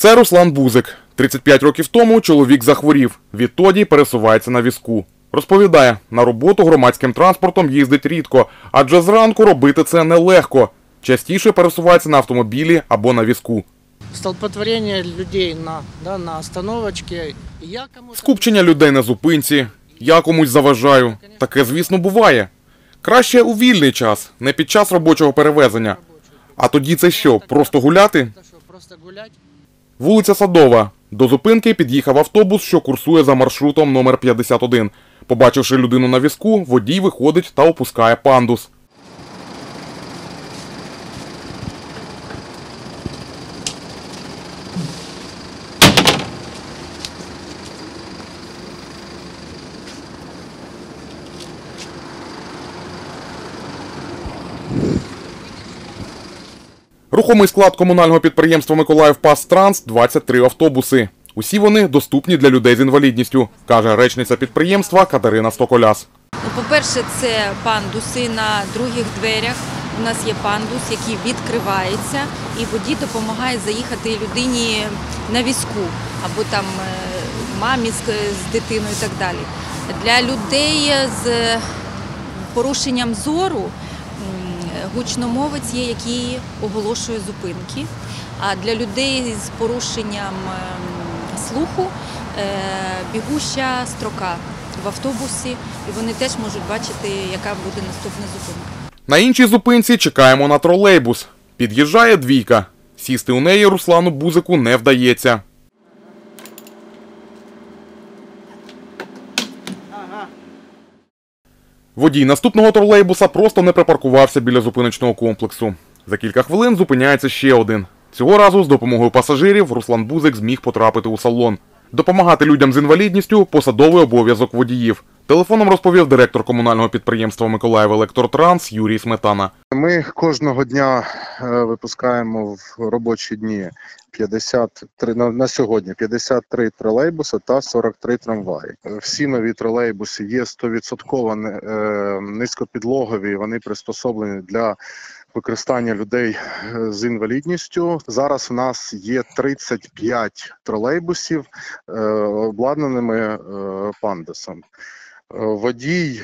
Це Руслан Бузик. 35 років тому чоловік захворів. Відтоді пересувається на візку. Розповідає, на роботу громадським транспортом їздить рідко, адже зранку робити це нелегко. Частіше пересувається на автомобілі або на візку. Столпотворення людей на остановочці. Скупчення людей на зупинці. Я комусь заважаю. Таке, звісно, буває. Краще у вільний час, не під час робочого перевезення. А тоді це що, просто гуляти? Вулиця Садова. До зупинки під'їхав автобус, що курсує за маршрутом номер 51. Побачивши людину на візку, водій виходить та опускає пандус. Рухомий склад комунального підприємства «Миколаївпастранс» – 23 автобуси. Усі вони доступні для людей з інвалідністю, каже речниця підприємства Катерина Стоколяс. По-перше, це пандуси на других дверях. У нас є пандус, який відкривається, і водій допомагає заїхати людині на візку, або там мамі з дитиною і так далі. Для людей з порушенням зору гучномовець є, який оголошує зупинки, а для людей з порушенням слуху бігуща строка в автобусі, і вони теж можуть бачити, яка буде наступна зупинка. На іншій зупинці чекаємо на тролейбус. Під'їжджає двійка. Сісти у неї Руслану Бузику не вдається. Водій наступного тролейбуса просто не припаркувався біля зупиночного комплексу. За кілька хвилин зупиняється ще один. Цього разу з допомогою пасажирів Руслан Бузик зміг потрапити у салон. Допомагати людям з інвалідністю – посадовий обов'язок водіїв. Телефоном розповів директор комунального підприємства «Миколаївелектротранс» Юрій Сметана. Ми кожного дня випускаємо в робочі дні на сьогодні 53 тролейбуси та 43 трамваї. Всі нові тролейбуси є 100% низькопідлогові, вони пристосовані для використання людей з інвалідністю. Зараз у нас є 35 тролейбусів обладнаними пандусом. Водій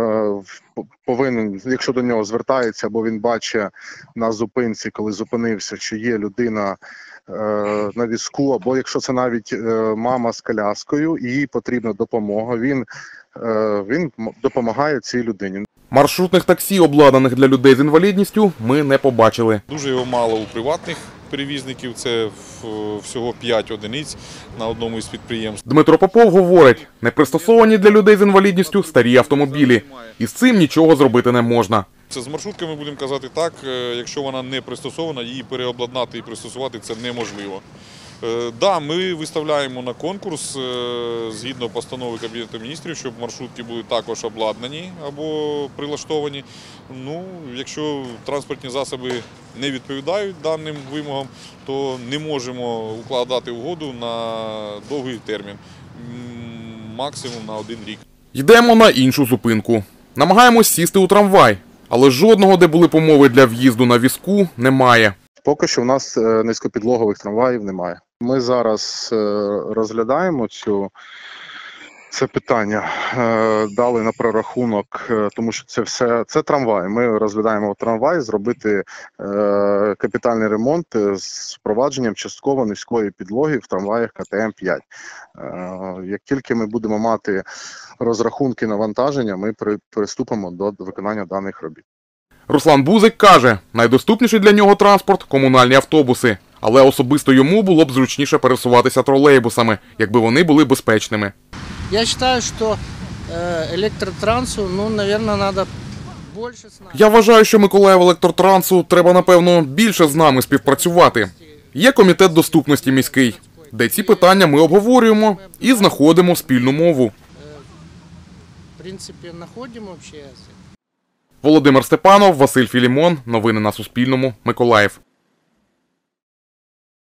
повинен, якщо до нього звертається, або він бачить на зупинці, коли зупинився, що є людина на візку, або якщо це навіть мама з коляскою і їй потрібна допомога, він допомагає цій людині. Маршрутних таксі, обладнаних для людей з інвалідністю, ми не побачили. Дуже його мало у приватних перевізників, це всього 5 одиниць на одному із підприємств. Дмитро Попов говорить, не пристосовані для людей з інвалідністю старі автомобілі. І з цим нічого зробити не можна. Це з маршрутками, будемо казати так, якщо вона не пристосована, її переобладнати і пристосувати це неможливо. Да, ми виставляємо на конкурс, згідно постанови Кабінету міністрів, щоб маршрутки були також обладнані або прилаштовані. Ну, якщо транспортні засоби не відповідають даним вимогам, то не можемо укладати угоду на довгий термін, максимум на 1 рік. Йдемо на іншу зупинку. Намагаємось сісти у трамвай, але жодного, де були помови для в'їзду на візку, немає. Поки що в нас низькопідлогових трамваїв немає. Ми зараз розглядаємо це питання, дали на прорахунок, тому що це трамвай. Ми розглядаємо трамвай, зробити капітальний ремонт з впровадженням частково низької підлоги в трамваях КТМ-5. Як тільки ми будемо мати розрахунки навантаження, ми приступимо до виконання даних робіт. Руслан Бузик каже, найдоступніший для нього транспорт – комунальні автобуси. Але особисто йому було б зручніше пересуватися тролейбусами, якби вони були безпечними. Я вважаю, що електротрансу, мабуть, треба більше з нами. Я вважаю, що Миколаївелектротрансу треба, напевно, більше з нами співпрацювати. Є комітет доступності міський, де ці питання ми обговорюємо і знаходимо спільну мову. В принципі, знаходимо взагалі. Володимир Степанов, Василь Філімон. Новини на Суспільному. Миколаїв.